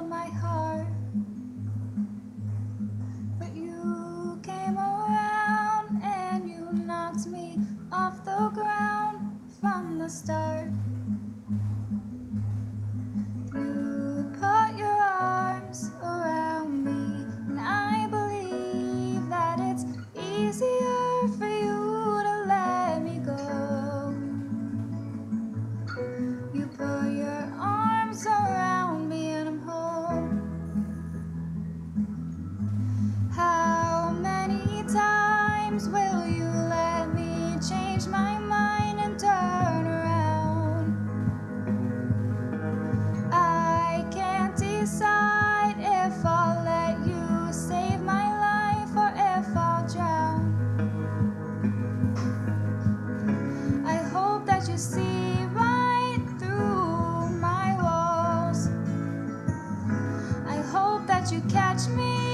my heart. But you came around and you knocked me off the ground from the start. You put your arms around me, and I believe that it's easier for you to let me go. You put your arms around me and I'm home. How many times will you let me change my mind and turn around? I can't decide if I'll let you save my life or if I'll drown. I hope that you see right through my walls. I hope that you catch me